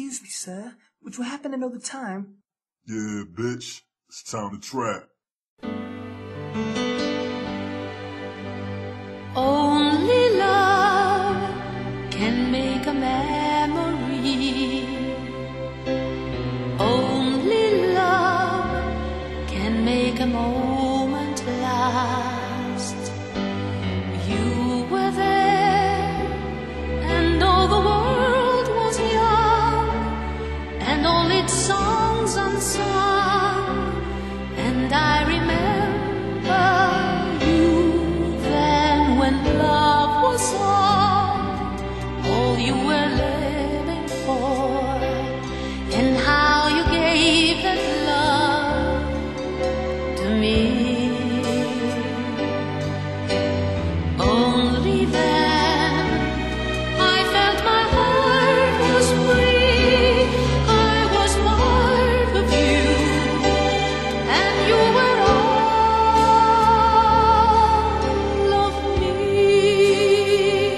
Excuse me, sir, would you happen to know the time? Yeah, bitch. It's time to trap. Only love can make a memory. Only love can make a moment last. You were there, and all the world was young, and all its songs unsung, and I remember you then when love was all you were living for, and how you gave that love to me. Only then I felt my heart was free. I was part of you, and you were all of me.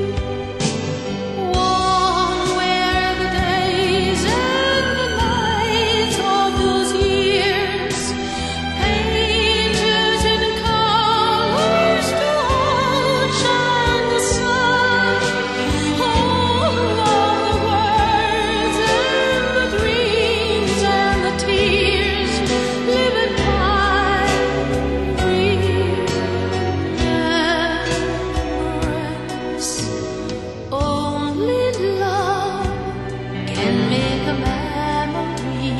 Warm were the days and the nights of those years, painted in colors to outshine the sun. All of the words and the dreams and the tears live in my remembrance. Only love can make a memory.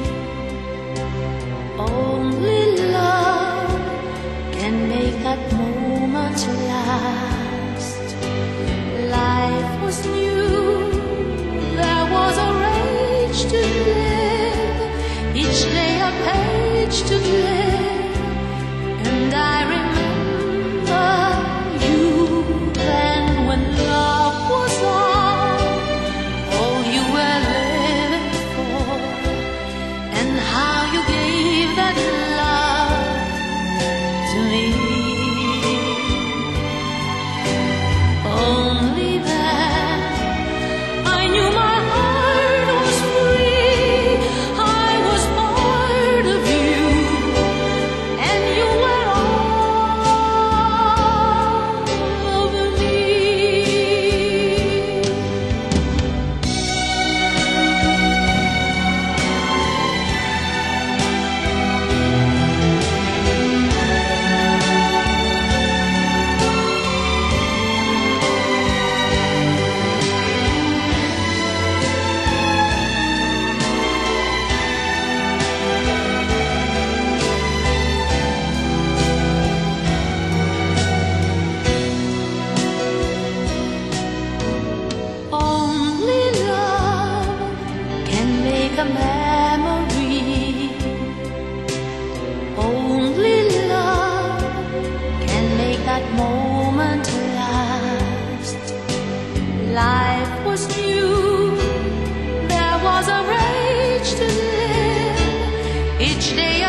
Only love can make that moment last. Life was new, there was a rage to live, each day a page to live, and I remember you then when love was all you were living for, and how you gave that love to me. Only then I knew my heart was free. I was part of you, and you were all of me. Only love can make a memory. Only love can make that moment last. Life was new, there was a rage to live, each day